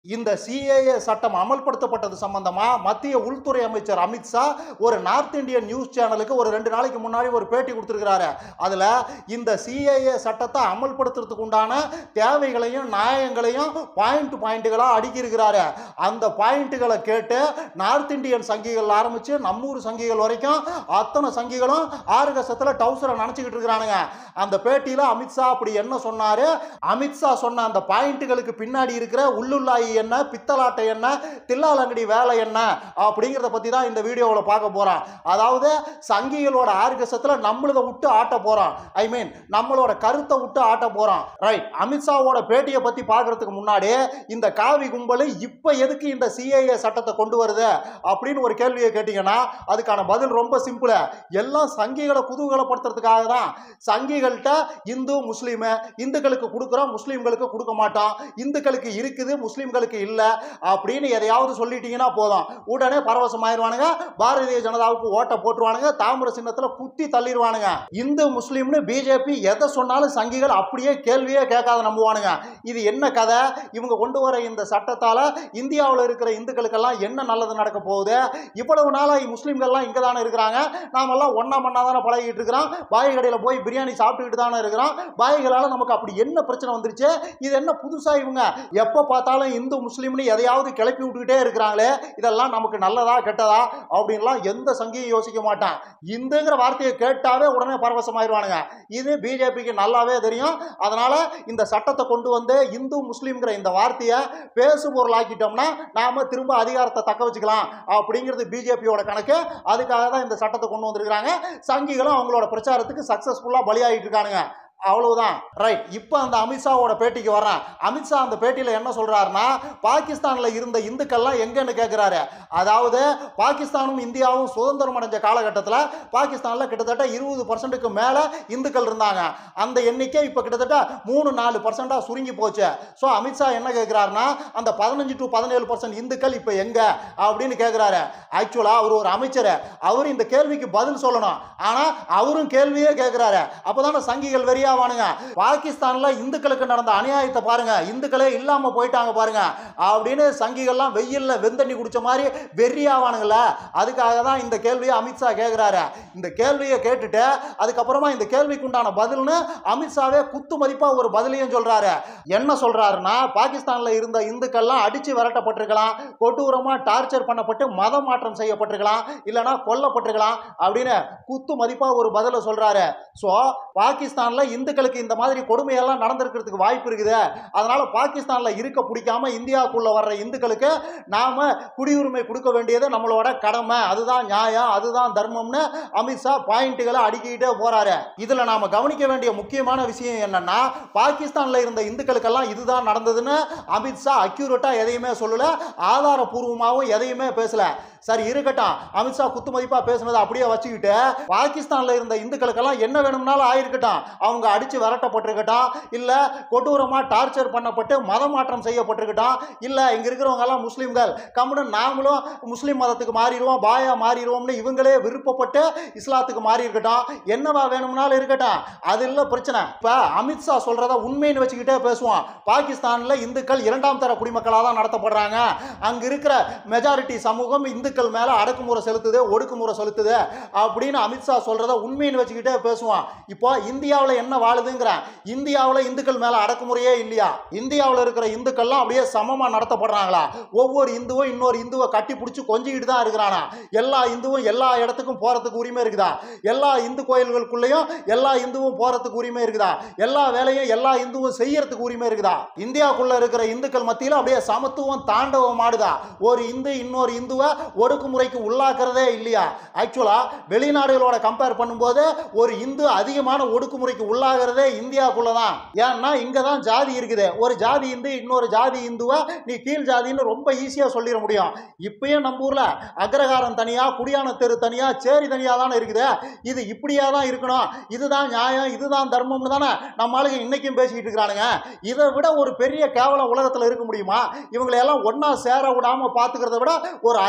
இந்த சிஏஏ சட்டம் அமல்படுத்தப்பட்டது சம்பந்தமா மத்திய உள்துறை அமைச்சர் அமித்ஷா ஒரு நார்த் இந்தியன் நியூஸ் சேனலுக்கு ஒரு 2 நாளைக்கு முன்னாடி ஒரு பேட்டி கொடுத்திருக்கிறாரு. அதுல இந்த சிஏஏ சட்டத்தை அமல்படுத்துறதுக்கு உண்டான தேவைகளையும் நியாயங்களையும் பாயிண்ட்டுகளா அடுக்கி இருக்கிறாரு. அந்த பாயிண்ட்டுகளை கேட்டு நார்த் இந்தியன் சங்கிகள் ஆரம்பிச்சு நம்மூர் சங்கிகள் வரைக்கும் அத்தனை சங்கிகளும் ஆர்கசத்துல டவுசரை நினைச்சுக்கிட்டு இருக்கிறானுங்க. அந்த பேட்டியில அமித்ஷா அப்படி என்ன சொன்னாரு, அமித்ஷா சொன்ன அந்த பாயிண்ட்டுகளுக்கு பின்னாடி இருக்கிற உள்ளுள்ளாய் என்ன, பித்தலாட்டை என்ன, தில்லாலங்கடி வேலை என்ன அப்படிங்கறத பத்தி தான் இந்த வீடியோவில் பார்க்க போறோம். அதாவது சங்கிகளோட ஆர்கசத்துல நம்மளத விட்டு ஆட்ட போறோம். ஐ மீன் நம்மளோட கருத்தை விட்டு ஆட்ட போறோம். ரைட். அமித்ஷாவோட பேட்டியை பத்தி பார்க்கறதுக்கு முன்னாடி இந்த காவி கும்பல் இப்ப எதுக்கு இந்த சிஏஏ சட்டத்தை கொண்டு வருது அப்படின்னு ஒரு கேள்வியை கேட்டீங்கன்னா அதுக்கான பதில் ரொம்ப சிம்பிள். எல்லாம் சங்கிகளை குதூகலப்படுத்துறதுக்காக தான். சங்கிகள்கிட்ட இந்து முஸ்லீம், இந்துக்களுக்கு கொடுக்குறோம் முஸ்லீம்களுக்கு கொடுக்க மாட்டோம், இந்துக்களுக்கு இருக்குது முஸ்லீம்களுக்கு இல்ல அப்படின்னு எதையாவது சொல்லிட்டீங்கன்னா போதும், உடனே பரவசமாயிருவானுங்க, பாரதிய ஜனதாவுக்கு ஓட்ட போட்டுருவானுங்க, தாமிர சின்னத்துல குத்தி தள்ளிடுவானுங்க. இந்து முஸ்லீம்னு பிஜேபி எதை சொன்னாலும் சங்கிகள் அப்படியே கேள்வியே கேட்காத நம்புவானுங்க. இது என்ன கதை? இவங்க கொண்டு வர இந்த சட்டத்தால இந்தியாவில் இருக்கிற இந்துக்களுக்கெல்லாம் என்ன நல்லது நடக்க போகுது? இவ்வளவு நாளா முஸ்லீம்கள்லாம் இங்க தானே இருக்கிறாங்க, நாமெல்லாம் ஒன்னா மண்ணா தானே பழகிட்டு இருக்கிறோம், பாய் கடையில் போய் பிரியாணி சாப்பிட்டுக்கிட்டு தானே இருக்கிறோம், பாய்களால நமக்கு அப்படி என்ன பிரச்சனை வந்துருச்சு? இது என்ன புதுசா இவங்க எப்ப பார்த்தாலும் இந்து முஸ்லீம்னு எதையாவது கிளப்பி விட்டுக்கிட்டே இருக்கிறாங்களே, இதெல்லாம் நமக்கு நல்லதா கெட்டதா அப்படின்லாம் எந்த சங்கியும் யோசிக்க மாட்டான். இந்துங்கிற வார்த்தையை கேட்டாவே உடனே பரவசமாயிருவானுங்க. இது பிஜேபிக்கு நல்லாவே தெரியும். அதனால இந்த சட்டத்தை கொண்டு வந்து இந்து முஸ்லீம்ங்கிற இந்த வார்த்தையை பேசு பொருள் ஆக்கிட்டோம்னா நாம திரும்ப அதிகாரத்தை தக்க வச்சுக்கலாம் அப்படிங்கிறது பிஜேபியோட கணக்கு. அதுக்காக தான் இந்த சட்டத்தை கொண்டு வந்திருக்கிறாங்க. சங்கிகளும் அவங்களோட பிரச்சாரத்துக்கு சக்சஸ்ஃபுல்லா பலியாகிட்டு இருக்கானுங்க. அவ்வளவுதான். ரைட். இப்போ அந்த அமித்ஷாவோட பேட்டிக்கு வர்றேன். அமித்ஷா அந்த பேட்டியில் என்ன சொல்றாருன்னா, பாகிஸ்தான்ல இருந்த இந்துக்கள்லாம் எங்கன்னு கேட்கிறாரு. அதாவது பாகிஸ்தானும் இந்தியாவும் சுதந்திரம் அடைஞ்ச காலகட்டத்தில் பாகிஸ்தான்ல கிட்டத்தட்ட 20% மேல இந்துக்கள் இருந்தாங்க. அந்த எண்ணிக்கை இப்போ கிட்டத்தட்ட 3-4% சுருங்கி போச்சு. ஸோ அமித்ஷா என்ன கேட்கிறாருன்னா, அந்த 15 to 17% இந்துக்கள் இப்போ எங்க அப்படின்னு கேட்கிறாரு. ஆக்சுவலா அவர் ஒரு அமைச்சர், அவர் இந்த கேள்விக்கு பதில் சொல்லணும். ஆனா அவரும் கேள்வியே கேட்கிறாரு. அப்பதானே சங்கிகள் வெறியா பாகிஸ்தான்ல இந்துக்களுக்கு நடந்த அநியாயத்தை பாருங்க, இந்துக்களே இல்லாம போயிட்டாங்க பாருங்க அப்படின்னு சங்கிகள்லாம் வெயில்ல வெந்தண்ணி குடிச்ச மாதிரி வெறியாவானுங்கள. அதுக்காக தான் இந்த கேள்வியை அமித்ஷா கேட்கிறாரு. இந்த கேள்வியை கேட்டுட்டு அதுக்கப்புறமா இந்த கேள்விக்கு உண்டான பதில்னு அமித்ஷாவே குத்து மதிப்பா ஒரு பதிலையும் சொல்றாரு. என்ன சொல்றாருன்னா, பாகிஸ்தான்ல இருந்த இந்துக்கள்லாம் அடிச்சு விரட்டப்பட்டிருக்கலாம், கொடூரமா டார்ச்சர் பண்ணப்பட்டு மத மாற்றம் செய்யப்பட்டிருக்கலாம், இல்லைன்னா கொல்லப்பட்டிருக்கலாம் அப்படின்னு குத்து மதிப்பா ஒரு பதிலை சொல்றாரு. சோ பாகிஸ்தான்ல இந்துக்களுக்கு இந்த மாதிரி கொடுமையெல்லாம் நடந்திருக்கிறதுக்கு வாய்ப்பு இருக்குது. அதனால பாகிஸ்தான்ல இருக்க பிடிக்காம இந்தியாவுக்குள்ள வர்ற இந்துக்களுக்கு நாம குடியுரிமை கொடுக்க வேண்டியது நம்மளோட கடமை, அதுதான் நியாயம், அதுதான் தர்மம்னு அமித்ஷா பாயிண்ட்களை அடுக்கிட்டே போறாரு. இதுல நாம கவனிக்க வேண்டிய முக்கியமான விஷயம் என்னன்னா, பாகிஸ்தான்ல இருந்த இந்துக்களுக்கெல்லாம் இதுதான் நடந்ததுன்னு அமித்ஷா அக்யூரேட்டா எதையுமே சொல்லல, ஆதாரபூர்வமாகவும் எதையுமே பேசல. சரி இருக்கட்டும், அமித்ஷா குத்து மதிப்பா பேசுனதை அப்படியே வச்சுக்கிட்டு பாகிஸ்தான்ல இருந்த இந்துக்களுக்கெல்லாம் என்ன வேணும்னாலும் ஆயிருக்கட்டும், அவங்க அடிச்சு விரட்டப்பட்டிருக்கட்டும், இல்ல கொடூரமா டார்ச்சர் பண்ணப்பட்டு மத மாற்றம் செய்யப்பட்டிருக்கட்டும், இல்ல இங்க இருக்கிறவங்க எல்லாம் முஸ்லிம்கள் கம்முன்னு நாமளும் முஸ்லிம் மதத்துக்கு மாறிடுவோம், பாயா மாறிடுவோம்னு இவங்களே விருப்பப்பட்டு இஸ்லாத்துக்கு மாறி இருக்கட்டும், என்னவா வேணும்னாலும் இருக்கட்டும், அது இல்ல பிரச்சனை. இப்ப அமித்ஷா சொல்றத உண்மைன்னு வச்சுக்கிட்டே பேசுவோம். பாகிஸ்தான்ல இந்துக்கள் 2ஆம் தர குடிமக்களாக தான் நடத்தப்படுறாங்க, அங்க இருக்கிற மெஜாரிட்டி சமூகம் இந்துக்கள் மேல அடக்குமுறை செலுத்துது, ஒடுக்குமுறை செலுத்துது அப்படின்னு அமித்ஷா சொல்றத உண்மைன்னு வச்சுக்கிட்டே பேசுவான். இப்போ இந்தியாவில் என்ன வாழுதுங்கிற, இந்தியாவில் இந்துக்கள் மேல அடக்குமுறையே இல்லையா? இந்தியாவில் இருக்கிற இந்துக்கள்லாம் அப்படியே சமமா நடத்தப்படுறாங்களா? ஒவ்வொரு இந்துவும் இன்னொரு இந்துவை கட்டி பிடிச்சி கொஞ்சிக்கிட்டு தான் இருக்கிறானா? எல்லா இந்துவும் எல்லா இடத்துக்கும் போறதுக்கு உரிமை இருக்குதா? எல்லா இந்து கோயில்களுக்குள்ளேயும் எல்லா இந்துவும் போறதுக்கு உரிமை இருக்குதா? எல்லா வேலையும் எல்லா இந்துவும் செய்யறதுக்கு உரிமை இருக்குதா? இந்தியாவுக்குள்ள இருக்கிற இந்துக்கள் மத்தியில் அப்படியே சமத்துவம் தாண்டவம் ஆடுதா? ஒரு இந்து இன்னொரு இந்துவை ஒடுக்குமுறைக்கு உள்ளாக்குறதே இல்லையா? ஆக்சுவலா வெளிநாடுகளோட கம்பேர் பண்ணும்போது ஒரு இந்து அதிகமான ஒடுக்குமுறைக்கு உள்ளாகிறதே இந்தியாவுக்குள்ளதான். ஏன்னா இங்கதான் ஜாதி இருக்குது. ஒரு ஜாதி இந்து இன்னொரு ஜாதி இந்துவை நீ கீழ் ஜாதின்னு ரொம்ப ஈஸியா சொல்லிட முடியும். இப்பயும் நம்ம ஊர்ல அக்ரஹாரம் தனியா, குடியான தெரு தனியா, சேரி தனியா தானே இருக்குது. இது இப்படியா தான் இருக்கணும், இதுதான் நியாயம், இதுதான் தர்மம்னு தானே நம்ம ஆளுங்க இன்னைக்கும் பேசிக்கிட்டு இருக்கிறானுங்க. இதை விட ஒரு பெரிய கேவலம் உலகத்தில் இருக்க முடியுமா? இவங்களை எல்லாம் ஒன்னா சேர விடாம பாத்துக்கிறத விட ஒரு அயோக்கியத்தை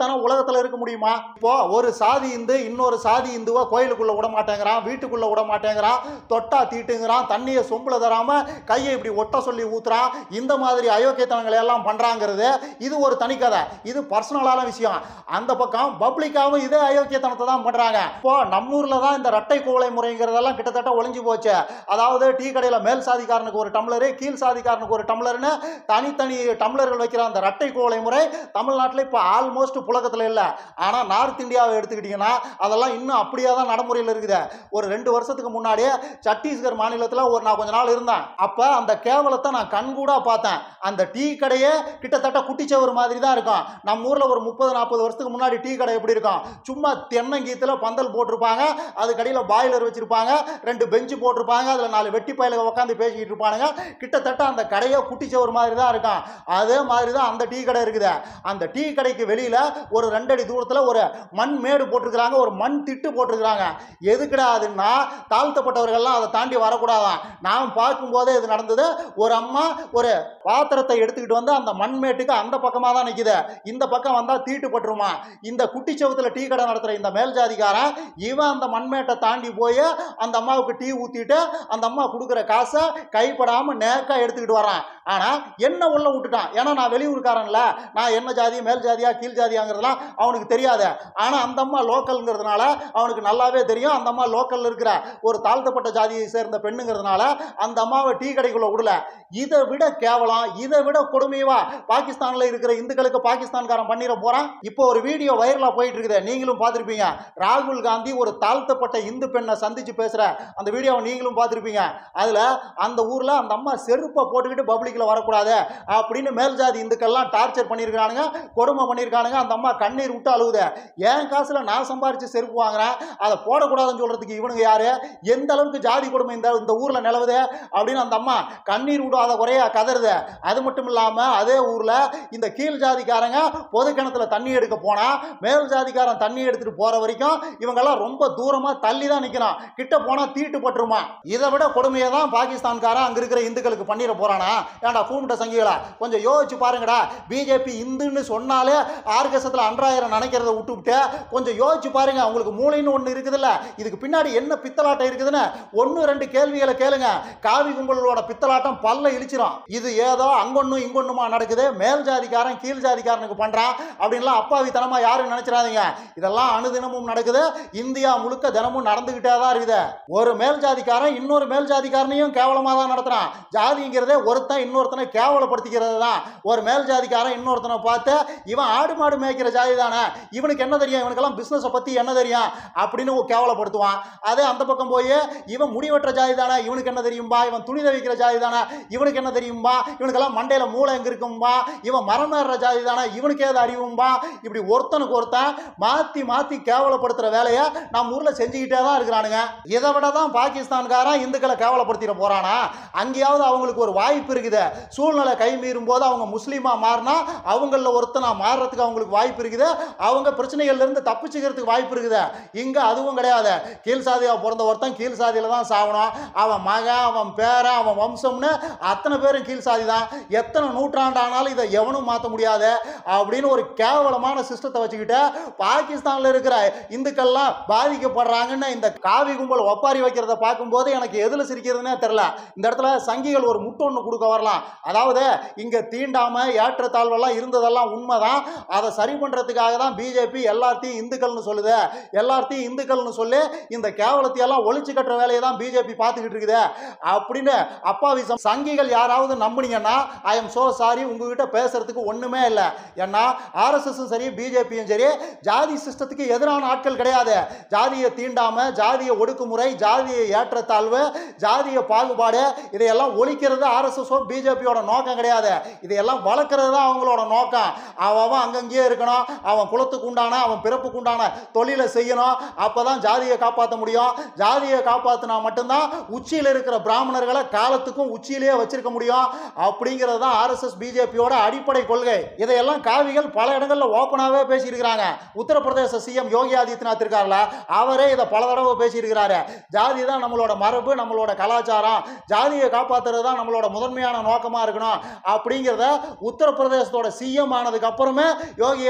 அயோக்கியத்தனம் உலகத்துல இருக்க முடியுமா? இப்போ ஒரு சாதி இந்து இன்னொரு சாதி இந்துவை கோயிலுக்குள்ள விட மாட்டேங்கிறான், வீட்டுக்குள்ள விட மாட்டேங்கிறான், தொட்டா தீட்டுங்கிறான், தண்ணியை சொம்புல தராம கையை இப்படி ஒட்ட சொல்லி ஊத்துறான். இந்த மாதிரி அயோக்கியத்தனங்களை எல்லாம் பண்றாங்கிறது இது ஒரு தனிக்கதை, இது பர்சனலான விஷயம். அந்த பக்கம் பப்ளிக்காவும் இதே அயோக்கியத்தனத்தை தான் பண்றாங்க. இப்போ நம்ம ஊர்ல தான் இந்த இரட்டை குவளை முறைங்கிறதெல்லாம் கிட்டத்தட்ட ஒளிஞ்சு போச்சு. அதாவது டீ கடையில மேல் சாதிக்காரனுக்கு ஒரு டம்ளரு, கீழ் சாதிக்காரனுக்கு ஒரு டம்ளர்னு தனித்தனி டம்ளர்கள் வைக்கிற அந்த இரட்டை குவளை முறை தமிழ்நாட்டில் இப்போ ஆல்மோஸ்ட் புழக்கத்தில் இல்லை. ஆனால் நார்த் இந்தியாவை எடுத்துக்கிட்டீங்கன்னா அதெல்லாம் இன்னும் அப்படியே தான் நடைமுறையில் இருக்குது. ஒரு 2 வருஷத்துக்கு முன்னாடியே சத்தீஸ்கர் மாநிலத்தில் நான் கொஞ்ச நாள் இருந்தேன். அப்போ அந்த கேவலத்தை நான் கண்கூடா பார்த்தேன். அந்த டீ கடையே கிட்டத்தட்ட குட்டிச்சவர் மாதிரி தான் இருக்கும். நம்ம ஊரில் ஒரு 30-40 வருஷத்துக்கு முன்னாடி டீ கடை எப்படி இருக்கும்? சும்மா தென்னங்கீத்தில் பந்தல் போட்டிருப்பாங்க, அதுக்கடியில் பாய்லர் வச்சிருப்பாங்க, 2 பெஞ்சு போட்டிருப்பாங்க, அதில் 4 வெட்டி பயலுக உட்காந்து பேசிக்கிட்டு இருப்பானுங்க. கிட்டத்தட்ட அந்த கடையை குட்டிச்சவர் மாதிரி தான் இருக்கும். அதே மாதிரி தான் அந்த டீ கடை இருக்குது. அந்த டீ கடைக்கு வெளியில ஒரு 2 அடி தூரத்தில் ஒரு மண் மேடு போட்டிருக்கிறாங்க, ஒரு மண் திட்டு போட்டிருக்கிறாங்க. எதுக்குடா அதுன்னா தாழ்த்தப்பட்டவர்கள்லாம் அதை தாண்டி வரக்கூடாதான். நான் பார்க்கும்போதே இது நடந்தது. ஒரு அம்மா ஒரு பாத்திரத்தை எடுத்துக்கிட்டு வந்து அந்த மண்மேட்டுக்கு அந்த பக்கமாக தான் நிற்குது. இந்த பக்கம் வந்தால் தீட்டு பட்டுருமா? இந்த குட்டிச்சவத்தில் டீ கடை நடத்துகிற இந்த மேல் ஜாதிக்காரன் இவன் அந்த மண்மேட்டை தாண்டி போய் அந்த அம்மாவுக்கு டீ ஊற்றிட்டு அந்த அம்மா கொடுக்குற காசை கைப்படாமல் நேக்கா எடுத்துக்கிட்டு வரான். ஆனால் என்ன உள்ள விட்டுட்டான். ஏன்னா நான் வெளியூருக்காரன்ல, நான் என்ன ஜாதி மேல் ஜாதியா கீழ் ஜாதியாங்கிறதுலாம் அவனுக்கு தெரியாது. ஆனால் அந்த அம்மா லோக்கல்ங்கிறதுனால அவனுக்கு நல்லாவே தெரியும். அந்த அம்மா லோக்கல் இருக்கிற ஒரு தாழ்த்தப்பட்ட ஜாதியை சேர்ந்த பெண்ணுங்கிறதுனால அந்த அம்மாவை டீ கடைக்குள்ள விடல. இதை விட கேவலம், இதை விட கொடுமையவா பாகிஸ்தானில் இருக்கிற இந்துக்களுக்கு பாகிஸ்தான்காரன் பண்ணிட போறான். இப்போ ஒரு வீடியோ வைரலா போயிட்டு இருக்குது, நீங்களும் பார்த்துருப்பீங்க. ராகுல் காந்தி ஒரு தாழ்த்தப்பட்ட இந்து பெண்ணை சந்திச்சு பேசுற அந்த வீடியோவை நீங்களும் பார்த்துருப்பீங்க. அதுல அந்த ஊர்ல அந்த அம்மா செருப்பை போட்டுக்கிட்டு பப்ளிக்ல வரக்கூடாது அப்படின்னு மேல் ஜாதி இந்துக்கள்லாம் டார்ச்சர் பண்ணியிருக்கானுங்க, கொடுமை பண்ணியிருக்கானுங்க. அந்த அம்மா கண்ணீர் விட்டு அழுகுது. என் காசுல நான் சம்பாரிச்சு செருப்பு வாங்குறேன், அதை போடக்கூடாதுன்னு சொல்றதுக்கு இவனுங்க யாரு? எந்த அளவுக்கு ஜாதி கொடுமை இந்த ஊர்ல நிலவுது அப்படின்னு அந்த அம்மா கண்ணீர் விடாத குறையா கதறுது. அது மட்டும் இல்லாம அதே ஊர்ல இந்த கீழ் ஜாதிக்காரங்க பொது கிணத்துல தண்ணி எடுக்க போனா மேல் ஜாதிக்காரன் தண்ணி எடுத்துட்டு போற வரைக்கும் இவங்கெல்லாம் ரொம்ப தூரமா தள்ளி தான் நிக்கிறான். கிட்ட போனா தீட்டு பட்டுருமா? இதை விட கொடுமையை தான் பாகிஸ்தான்காரன் அங்க இருக்கிற இந்துக்களுக்கு பண்ணிட போறானா? ஏன்டா கூமிட்ட சங்கிகளா, கொஞ்சம் யோசிச்சு பாருங்கடா. பிஜேபி இந்துன்னு சொன்னாலே ஆர்கசத்துல அன்றாயிரம் நினைக்கிறத விட்டுவிட்டு கொஞ்சம் யோசிச்சு பாருங்க. உங்களுக்கு மூளைன்னு ஒண்ணு இருக்குதுல்ல, இதுக்கு பின்னாடி என்ன பித்தலாட்டம் இருக்குதுன்னு 1-2 கேள்விகளை கேளுங்க. காவி கும்பலோட பித்தலாட்டம் பல்ல இழிச்சிரும். இது ஏதோ அங்கொன்னும் இங்கொன்னுமா நடக்குது, மேல் ஜாதிக்காரன் கீழ் ஜாதிக்காரனுக்கு பண்றான் அப்படின்லாம் அப்பாவித்தனமா யாரும் நினைச்சிடாதீங்க. இதெல்லாம் அனுதினமும் நடக்குது. இந்தியா முழுக்க தினமும் நடந்துகிட்டே தான் இருக்குது. ஒரு மேல் ஜாதிக்காரன் இன்னொரு மேல் ஜாதிக்காரனையும் கேவலமா தான் நடத்துறான். ஜாதிங்கிறதே ஒருத்தன் இன்னொருத்தனை கேவலப்படுத்திக்கிறது தான். ஒரு மேல் ஜாதிக்காரன் இன்னொருத்தனை பார்த்து இவன் ஆடு மாடு மேய்க்கிற ஜாதி தானே, இவனுக்கு என்ன தெரியும், இவனுக்கெல்லாம் பிசினஸை பத்தி என்ன தெரியும் அப்படின்னு கேவலப்படுத்துவான். அதே அந்த பக்கம் போய் இவன் முடிவெற்ற ஜாதி தானே, இவனுக்கு என்ன தெரியும்பா, இவன் துணி தவிக்கிற ஜாதி தானே, இவனுக்கு என்ன தெரியும்பா, இவனுக்கெல்லாம் மண்டையில மூளை எங்க இருக்கும்பா, இவன் மரம் ஏறுற ஜாதி தானே, இவனுக்கு ஏது அறிவும்பா. இப்படி ஒருத்தனுக்கு ஒருத்தன் மாத்தி மாத்தி கேவலப்படுத்துற வேலையை நம்ம ஊர்ல செஞ்சுக்கிட்டே தான் இருக்கிறானுங்க. இதை விட தான் பாகிஸ்தான்காரன் இந்துக்களை கேவலப்படுத்திட போறானா? அங்கேயாவது அவங்களுக்கு ஒரு வாய்ப்பு இருக்குது. சூழ்நிலை கை மீறும் போது அவங்க முஸ்லீமா மாறினா அவங்கள ஒருத்தனா மாறுறதுக்கு அவங்களுக்கு வாய்ப்பு இருக்குது. அவங்க பிரச்சனைகள்ல இருந்து தப்பிச்சுக்கிறதுக்கு வாய்ப்பு இருக்குது. இங்க அதுவும் கிடையாது. கீழ் சாதியா பிறந்த ஒருத்தன் கீழ் சாதியில தான் சாகணும். அவன் மகன், அவன் பேரன், அவன் வம்சம்னு அத்தனை பேரும் கீழ் சாதி தான். எத்தனை நூற்றாண்டானாலும் இதை எவனும் மாற்ற முடியாது அப்படின்னு ஒரு கேவலமான சிஸ்டத்தை வச்சுக்கிட்டு பாகிஸ்தான்ல இருக்கிற இந்துக்கள்லாம் பாதிக்கப்படுறாங்கன்னு இந்த காவி கும்பல் ஒப்பாரி வைக்கிறத பார்க்கும்போது எனக்கு எதுல சிரிக்கிறதுனே தெரியல. இந்த இடத்துல சங்கிகள் ஒரு முட்டு ஒன்று கொடுக்க வரலாம். அதாவது இங்க தீண்டாம ஏற்றத்தாழ்வெல்லாம் இருந்ததெல்லாம் உண்மைதான். அதை சரி பண்றதுக்காக தான் பிஜேபி எல்லாத்தையும் இந்துக்கள்னு சொல்லுது. எல்லாத்தையும் இந்துக்கள்னு சொல்லி இந்த கேவலத்தையெல்லாம் ஒழிச்சு கட்டுற வேலையை தான் பிஜேபி பார்த்துக்கிட்டு இருக்குது அப்படின்னு அப்பாவி சங்கிகள் யாராவது நம்புனீங்கன்னா ஐ எம் சோ சாரி, உங்ககிட்ட பேசுறதுக்கு ஒண்ணுமே இல்லை. ஏன்னா ஆர்எஸ்எஸ் சரி பிஜேபியும் சரி ஜாதி சிஸ்டத்துக்கு எதிரான ஆட்கள் கிடையாது. ஜாதியை தீண்டாம, ஜாதிய ஒடுக்குமுறை, ஜாதிய ஏற்றத்தாழ்வு, ஜாதிய பாகுபாடு இதையெல்லாம் ஒழிக்கிறது ஆர்எஸ்எஸ் பிஜேபியோட நோக்கம் கிடையாது. இதையெல்லாம் வளர்க்கறது தான் அவங்களோட நோக்கம். அவன் அங்கங்கேயே இருக்கணும், அவன் குலத்துக்கு உண்டான, அவன் பிறப்புக்கு உண்டான தொழிலை செய்யணும். அப்பதான் ஜாதியை காப்பாற்ற முடியும். ஜாதியை காப்பாற்றினா மட்டும்தான் உச்சியில் இருக்கிற பிராமணர்களை காலத்துக்கும் உச்சியிலேயே வச்சிருக்க முடியும். அப்படிங்கிறது தான் ஆர்எஸ்எஸ் பிஜேபியோட அடிப்படை கொள்கை. இதையெல்லாம் காவிகள் பல இடங்களில் ஓப்பனாகவே பேசியிருக்கிறாங்க. உத்தரப்பிரதேச சிஎம் யோகி ஆதித்யநாத் இருக்கார்ல, அவரே இதை பல தடவை பேசியிருக்கிறாரு. ஜாதி தான் நம்மளோட மரபு, நம்மளோட கலாச்சாரம், ஜாதியை காப்பாற்றுறது தான் நம்மளோட முதன்மையான நோக்கமாக இருக்கணும் அப்படிங்கிறத உத்தரப்பிரதேசத்தோட சிஎம் ஆனதுக்கு அப்புறமே யோகி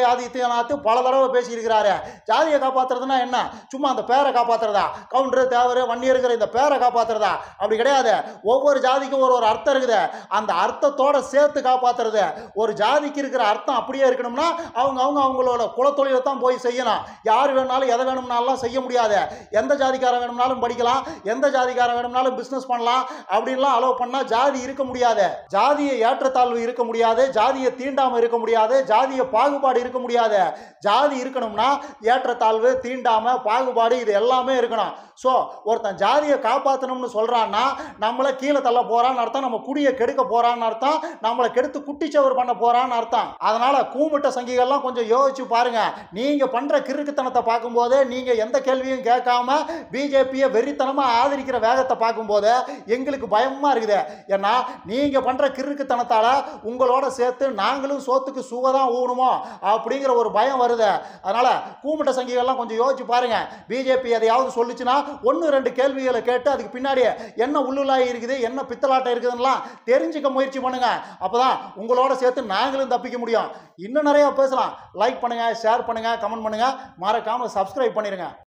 ஆதித்யநாத் பல தடவை பேசியிருக்கிறாரு. ஜாதியை காப்பாத்துறதுன்னா என்ன, சும்மா அந்த பேரை காப்பாத்துறதா, கவுண்டர் தேவர் வன்னியருங்கிற இந்த பேரை காப்பாத்துறதா? அப்படி கிடையாது. ஒவ்வொரு ஜாதிக்கும் ஒரு அர்த்தம் இருக்குது, அந்த அர்த்தத்தோட சேர்த்து காப்பாத்துறது. ஒரு ஜாதிக்கு இருக்கிற அர்த்தம் அப்படியே இருக்கணும்னா அவங்களோட குலத்தொழிலை தான் போய் செய்யணும். யார் வேணும்னாலும் எதை வேணும்னாலும் செய்ய முடியாது. எந்த ஜாதிக்காரன் வேணும்னாலும் படிக்கலாம், எந்த ஜாதிக்காரன் வேணும்னாலும் பிசினஸ் பண்ணலாம் அப்படின்லாம் அலோவ் பண்ணா ஜாதி இருக்க முடியாது. ஜாதியை ஏற்றத்தாழ்வு இருக்க முடியாது, ஜாதியை தீண்டாம இருக்க முடியாது, ஜாதிய பாகுபாடு இருக்க முடியாது. ஜாதி இருக்கணும்னா ஏற்றத்தாழ்வு, தீண்டாம, பாகுபாடு இது எல்லாமே இருக்கணும். ஸோ ஒருத்தன் ஜாதியை காப்பாற்றணும்னு சொல்றான்னா நம்மளை கீழே தள்ள போறான்னு அர்த்தம், நம்ம குடியை கெடுக்க போறான்னு அர்த்தம், நம்மளை கெடுத்து குட்டிச்சவர் பண்ண போறான்னு அர்த்தம். அதனால கூமுட்ட சங்கிகள்லாம் கொஞ்சம் யோசிச்சு பாருங்க. நீங்க பண்ற கிறுக்குத்தனத்தை பார்க்கும்போது, நீங்க எந்த கேள்வியும் கேட்காம பிஜேபியை வெறித்தனமா ஆதரிக்கிற வேகத்தை பார்க்கும்போது எங்களுக்கு பயமா இருக்குது. ஏன்னா நீங்க பண்ற கிறுக்குத்தனத்தால உங்களோட சேர்த்து நாங்களும் சோத்துக்கு சுகதான் ஊனுமோ அப்படிங்கிற ஒரு பயம் வருது. அதனால கூமுட்ட சங்கிகள்லாம் கொஞ்சம் யோசிச்சு பாருங்க. பிஜேபி எதையாவது சொல்லுச்சுன்னா 1-2 கேள்விகளை கேட்டு அதுக்கு பின்னாடி என்ன உள்ளுலாய் இருக்குது, என்ன பித்தலாட்டம் இருக்குதுன்னா தெரிஞ்சுக்க முயற்சி பண்ணுங்க. அப்பதான் உங்களோட சேர்த்து நாங்களும் தப்பிக்க முடியும். இன்னும் நிறைய பேசலாம். லைக் பண்ணுங்க, ஷேர் பண்ணுங்க, கமெண்ட் பண்ணுங்க, மறக்காம சப்ஸ்கிரைப் பண்ணிருங்க.